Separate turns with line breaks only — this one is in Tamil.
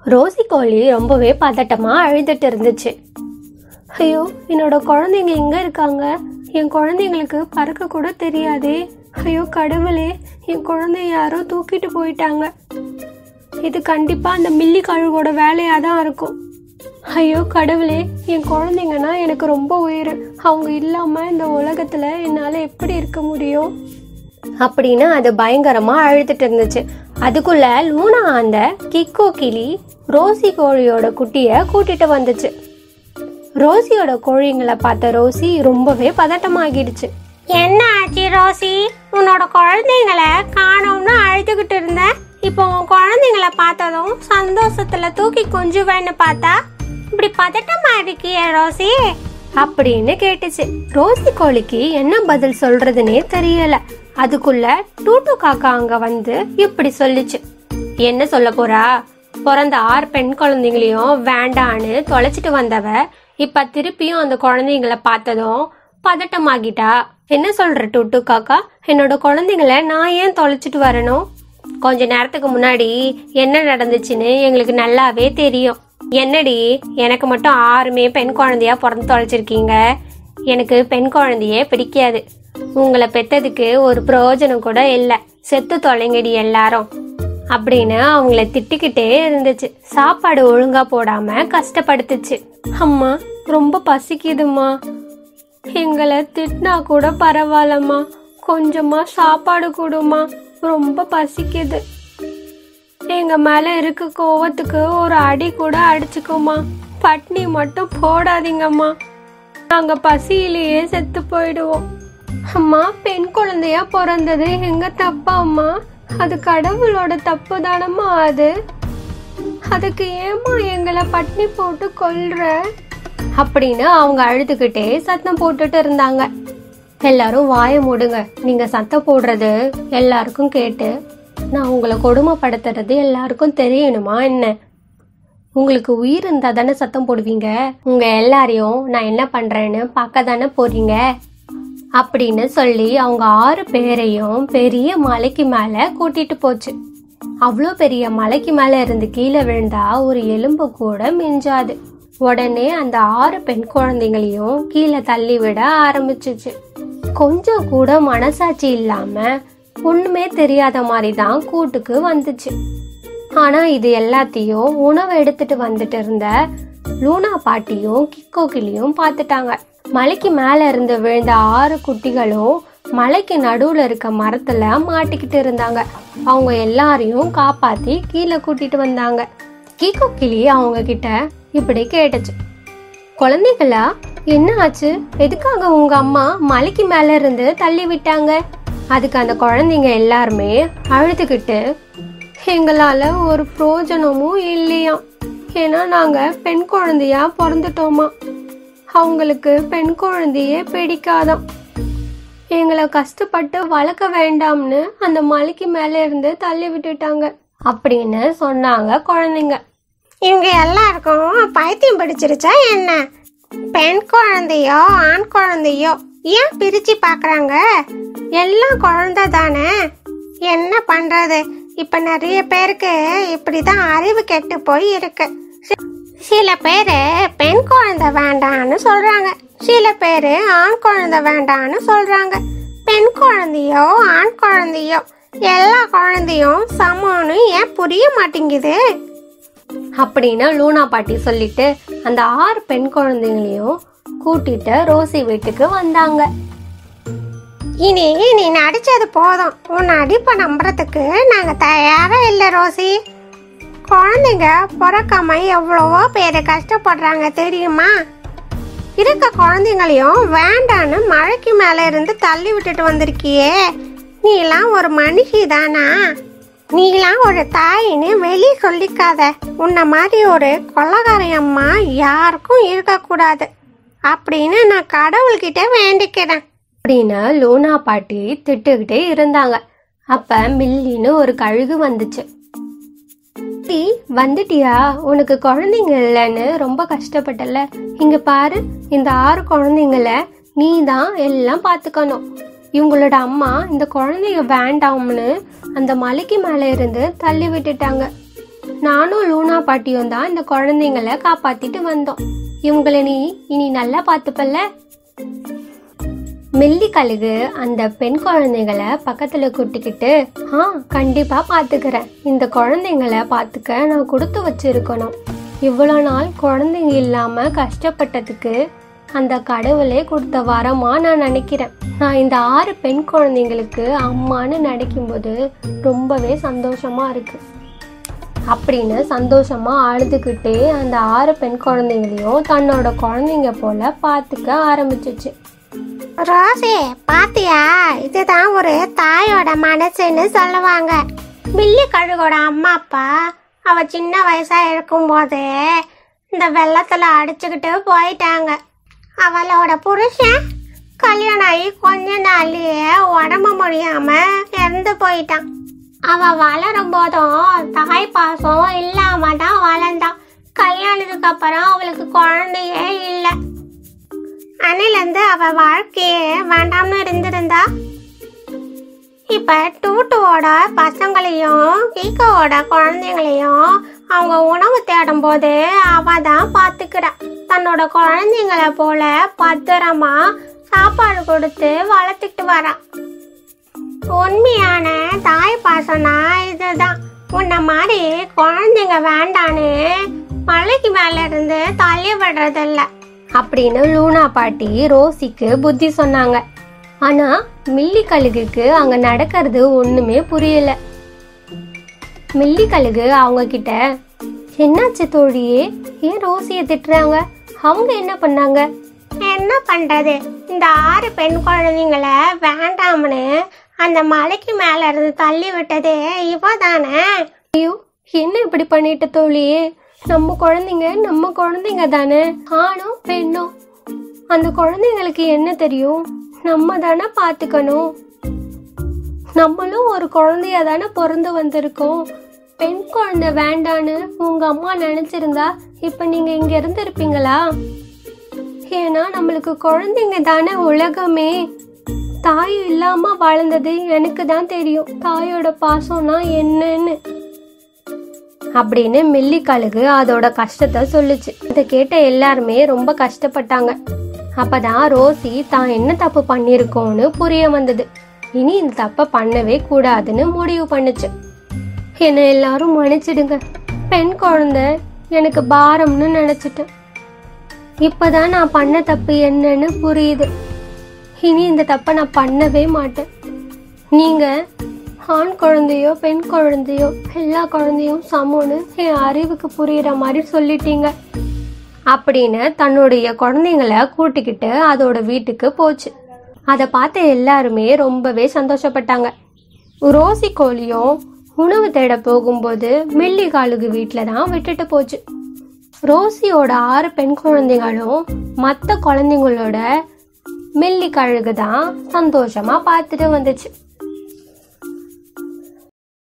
ரோசி கோழி ரொம்பவே பதட்டமா அழுதுட்டு இருந்துச்சு. ஐயோ, என்னோட குழந்தைங்க எங்க இருக்காங்க? என் குழந்தைங்களுக்கு பறக்க கூட தெரியாதே. ஐயோ கடவுளே, என் குழந்தை யாரோ தூக்கிட்டு போயிட்டாங்க. இது கண்டிப்பா அந்த மில்லி கழுவோட வேலையா தான் இருக்கும். ஐயோ கடவுளே, என் குழந்தைங்கன்னா எனக்கு ரொம்ப உயிர். அவங்க இல்லாம இந்த உலகத்துல என்னால எப்படி இருக்க முடியும் அப்படின்னு அது பயங்கரமா அழுதுட்டு இருந்துச்சு. அதுக்குள்ள லூனா அந்த கிக்கோ கிளி ரோசி கோழியோட குட்டிய கூட்டிட்டு வந்துச்சு. ரோசியோட கோழிங்களை பார்த்த ரோசி ரொம்பவே பதட்டமாகிடுச்சு.
என்ன ஆச்சு ரோசி? உன்னோட குழந்தைங்களை காணோம்னு அழுதுகிட்டு இருந்த. இப்போ உன் குழந்தைங்களை பார்த்ததும் சந்தோஷத்துல தூக்கி கொஞ்சுவேன்னு பார்த்தா இப்படி பதட்டமா இருக்கிய ரோசி
அப்படின்னு கேட்டுச்சு. ரோசி கோழிக்கு என்ன பதில் சொல்றதுன்னே தெரியல. அதுக்குள்ள டூட்டு காக்கா அங்க வந்து இப்படி சொல்லிச்சு. என்ன சொல்ல போறா? பிறந்த 6 பெண் குழந்தைங்களையும் வேண்டான்னு தொலைச்சிட்டு வந்தவ இப்ப திருப்பியும் அந்த குழந்தைங்களை பார்த்ததும் பதட்டமாகிட்டா. என்ன சொல்ற டூட்டு காக்கா? என்னோட குழந்தைங்களை நான் ஏன் தொலைச்சிட்டு வரணும்? கொஞ்ச நேரத்துக்கு முன்னாடி என்ன நடந்துச்சுன்னு எங்களுக்கு நல்லாவே தெரியும். என்னடி, எனக்கு மட்டும் 6 பெண் குழந்தையா பிறந்து தொலைச்சிருக்கீங்க. எனக்கு பெண் குழந்தையே பிடிக்காது. உங்களை பெத்ததுக்கு ஒரு பிரயோஜனம் கூட இல்லை. செத்து தொலைங்கடி எல்லாரும் அப்படின்னு அவங்கள திட்டிக்கிட்டே இருந்துச்சு. சாப்பாடு ஒழுங்கா போடாம கஷ்டப்படுத்துச்சு. அம்மா, ரொம்ப பசிக்குதுமா. எங்களை திட்டினா கூட பரவாயில்லம்மா, கொஞ்சமா சாப்பாடு கொடுமா, ரொம்ப பசிக்குது. எங்க மேல இருக்க கோவத்துக்கு ஒரு அடி கூட அடிச்சுக்கோமா, பட்னி மட்டும் போடாதீங்கம்மா, நாங்க பசியிலேயே செத்து போயிடுவோம். அம்மா, பெண் குழந்தையா பிறந்தது எங்க தப்பா அம்மா? அது கடவுளோட தப்பு தானம்மா. அதுக்கு ஏமா எங்களை பட்னி போட்டு கொல்ற அப்படின்னு அவங்க அழுதுகிட்டே சத்தம் போட்டுட்டு இருந்தாங்க. எல்லாரும் வாய மூடுங்க. நீங்க சத்தம் போடுறது எல்லாருக்கும் கேட்டு நான் உங்களை கொடுமைப்படுத்துறது எல்லாருக்கும் தெரியணுமா என்ன? உங்களுக்கு உயிர் இருந்தா தானே சத்தம் போடுவீங்க. உங்க எல்லாரையும் நான் என்ன பண்றேன்னு பார்க்க தானே போறீங்க அப்படின்னு சொல்லி அவங்க 6 பேரையும் பெரிய மலைக்கு மேல கூட்டிட்டு போச்சு. அவ்வளோ பெரிய மலைக்கு மேல இருந்து கீழே விழுந்தா ஒரு எலும்பு கூட மிஞ்சாது. உடனே அந்த 6 பெண் குழந்தைங்களையும் கீழே தள்ளி விட ஆரம்பிச்சிச்சு. கொஞ்சம் கூட மனசாட்சி இல்லாம ஒண்ணுமே தெரியாத மாதிரி தான் கூட்டுக்கு வந்துச்சு. ஆனா இது எல்லாத்தையும் உணவு எடுத்துட்டு வந்துட்டு இருந்த லூனா பாட்டியும் கிக்கோ கிளியும் பார்த்துட்டாங்க. மலைக்கு மேல இருந்து விழுந்த 6 குட்டிகளும் மலைக்கு நடுவுல இருக்க மரத்துல மாட்டிக்கிட்டு இருந்தாங்க. அவங்க எல்லாரையும் காப்பாத்தி கீழே கூட்டிட்டு வந்தாங்க. கிக்கோ கிளி அவங்க கிட்ட இப்படி கேட்டுச்சு. குழந்தைகளா, என்ன ஆச்சு? எதுக்காக உங்க அம்மா மலைக்கு மேல இருந்து தள்ளி விட்டாங்க? அதுக்கு அந்த குழந்தைங்க எல்லாருமே அழுதுகிட்டு, எங்களால ஒரு பிரயோஜனமும் இல்லையா, ஏன்னா நாங்க பெண் குழந்தையா பிறந்துட்டோமா, அவங்களுக்கு பெண் குழந்தையே பிடிக்காதான், எங்களை கஷ்டப்பட்டு வளர்க்க வேண்டாம்னு அந்த மலைக்கு மேல இருந்து தள்ளி விட்டுட்டாங்க அப்படின்னு சொன்னாங்க குழந்தைங்க.
இவங்க எல்லாருக்கும் பைத்தியம் பிடிச்சிருச்சா என்ன? பெண் குழந்தையோ ஆண் குழந்தையோ ஏன் பிரிச்சு பாக்குறாங்க? எல்லாம் குழந்தை தானே. என்ன பண்றது? இப்ப நிறைய பேருக்கு இப்படிதான் அறிவு கெட்டு போய் இருக்கு. சில பேரு பெண் குழந்தை வேண்டான்னு சொல்றாங்க, சில பேரு ஆண் குழந்தை வேண்டான்னு சொல்றாங்க. பெண் குழந்தையோ ஆண் குழந்தையோ எல்லா குழந்தையும் சமம்னு ஏன் புரிய மாட்டேங்குது
அப்படின்னு லூனா பாட்டி சொல்லிட்டு அந்த 6 பெண் குழந்தைங்களையும் கூட்டிட்டு ரோசி வீட்டுக்கு வந்தாங்க.
இனி நீ நடிச்சது போதும். உன் நடிப்பை நம்புறதுக்கு நாங்க தயாரா இல்லை ரோசி. குழந்தைங்க பிறக்காம எவ்வளவோ பேரு கஷ்டப்படுறாங்க தெரியுமா? இருக்க குழந்தைங்களையும் வேண்டான்னு மழைக்கு மேல இருந்து தள்ளி விட்டுட்டு வந்திருக்கியே. நீலாம் ஒரு மனுஷி தானா? நீலாம் ஒரு தாயின்னு வெளியே சொல்லிக்காத. உன்ன மாதிரி ஒரு கொள்ளக்காரி அம்மா யாருக்கும் இருக்கக்கூடாது அப்படின்னு நான் கடவுள்கிட்ட வேண்டிக்கிறேன்
அப்படின்னு லூனா பாட்டி திட்டுக்கிட்டே இருந்தாங்க. அப்ப மில்லின்னு ஒரு கழுகு வந்துச்சு. வந்துட்டியா? உனக்கு குழந்தைங்க இல்லைன்னு ரொம்ப கஷ்டப்பட்டல. இங்க பாரு, இந்த 6 குழந்தைங்கள நீ தான் எல்லாம் பாத்துக்கணும். இவங்களோட அம்மா இந்த குழந்தைங்க வேண்டாம்னு அந்த மலைக்கு மேல இருந்து தள்ளி விட்டுட்டாங்க. நானும் லூனா பாட்டியும் தான் இந்த குழந்தைங்களை காப்பாத்திட்டு வந்தோம். இவங்களை நீ இனி நல்லா பாத்துப்பல்ல? மில்லி கழுகு அந்த பெண் குழந்தைங்களை பக்கத்துல கூட்டிக்கிட்டு, கண்டிப்பா பாத்துக்கிறேன். இந்த குழந்தைங்களை பாத்துக்க நான் கொடுத்து வச்சிருக்கணும். இவ்வளவு நாள் குழந்தைங்க இல்லாம கஷ்டப்பட்டதுக்கு அந்த கடவுளே கொடுத்த வரமா நான் நினைக்கிறேன். நான் இந்த 6 பெண் குழந்தைங்களுக்கு அம்மான்னு நினைக்கும்போது ரொம்பவே சந்தோஷமா இருக்கு அப்படின்னு சந்தோஷமா அழுதுகிட்டே அந்த 6 பெண் குழந்தைங்களையும் தன்னோட குழந்தைங்க போல பார்த்துக்க ஆரம்பிச்சிச்சு.
ரோசி, பாத்தியா? இதுதான் ஒரு தாயோட மனசுன்னு சொல்லுவாங்க. மில்லி கழுகோட அம்மா அப்பா அவ சின்ன வயசா இருக்கும்போது இந்த வெள்ளத்துல அடிச்சுக்கிட்டு போயிட்டாங்க. அவளோட புருஷன் கல்யாணம் ஆகி கொஞ்ச நாள்லயே உடம்பு முடியாம இறந்து போயிட்டான். அவ வளரும் போதும் தாய் பாசம் இல்லாம தான் வளர்ந்தான். கல்யாணத்துக்கு அப்புறம் அவளுக்கு குழந்தையே இல்லை. அன்னிலிருந்து அவ வாழ்க்கையே வேண்டாம்னு இருந்திருந்தா. இப்ப டூட்டுவோட பசங்களையும் கீக்கோட குழந்தைங்களையும் அவங்க உணவு தேடும் போது அவ தான் பாத்துக்கிறா. தன்னோட குழந்தைங்களை போல பத்திரமா சாப்பாடு கொடுத்து வளர்த்துட்டு வரா. உண்மையான தாய் பாசம்னா இதுதான். உன்ன மாதிரி குழந்தைங்க வேண்டான்னு மலைக்கு மேல இருந்து தள்ளி விடுறதில்ல
அப்படின்னு லூனா பாட்டி ரோசிக்கு புத்தி சொன்னாங்க. ஆனா மில்லி கழுகுக்கு அங்க நடக்கிறது ஒண்ணுமே புரியல. மில்லி கழுகு அவங்க கிட்ட, என்னாச்சு தோழியே, ஏன் ரோசிய திட்டுறாங்க? அவங்க என்ன பண்ணாங்க?
என்ன பண்றது, இந்த 6 பெண் குழந்தைங்களை வேண்டாம்னு அந்த மலைக்கு மேல இருந்து தள்ளி விட்டது இவ தானே.
ஐயோ, என்ன இப்படி பண்ணிட்ட தோழியே? நம்ம குழந்தைங்க தானே, ஆணும் பெண்ணும். அந்த குழந்தைங்களுக்கு என்ன தெரியும்? நம்ம தானே பாத்துக்கணும். நம்மளும் ஒரு குழந்தையா தானே பிறந்து வந்திருக்கோம். பெண் குழந்தை வேண்டான்னு உங்க அம்மா நினைச்சிருந்தா இப்ப நீங்க இங்க இருந்திருப்பீங்களா? ஏன்னா நம்மளுக்கு குழந்தைங்க தானே உலகமே. தாய் இல்லாம வளர்ந்தது எனக்கு தான் தெரியும் தாயோட பாசம்னா என்னன்னு அப்படின்னு மில்லி கழுகு அதோட கஷ்டத்தை சொல்லுச்சு. இதை கேட்ட எல்லாருமே ரொம்ப கஷ்டப்பட்டாங்க. அப்பதான் ரோசி தான் என்ன தப்பு பண்ணிருக்கோன்னு புரிய வந்தது. இனி இந்த தப்பை பண்ணவே கூடாதுன்னு முடிவு பண்ணுச்சு. என்ன எல்லாரும் மன்னிச்சிடுங்க, பெண் குழந்தை எனக்கு பாரம்னு நினைச்சிட்டேன். இப்பதான் நான் பண்ண தப்பு என்னன்னு புரியுது. இனி இந்த தப்பை நான் பண்ணவே மாட்டேன். நீங்க ஆண் குழந்தையோ பெண் குழந்தையோ எல்லா குழந்தையும் சமம்னு என் அறிவுக்கு புரியுற மாதிரி சொல்லிட்டீங்க அப்படின்னு தன்னுடைய குழந்தைங்களை கூட்டிக்கிட்டு அதோட வீட்டுக்கு போச்சு. அதை பார்த்து எல்லாருமே ரொம்பவே சந்தோஷப்பட்டாங்க. ரோசி கோழியும் உணவு தேட போகும்போது மில்லி கழுகு வீட்டுல தான் விட்டுட்டு போச்சு. ரோசியோட 6 பெண் குழந்தைகளும் மற்ற குழந்தைங்களோட மில்லி கழுகு தான் சந்தோஷமா பார்த்துட்டு வந்துச்சு.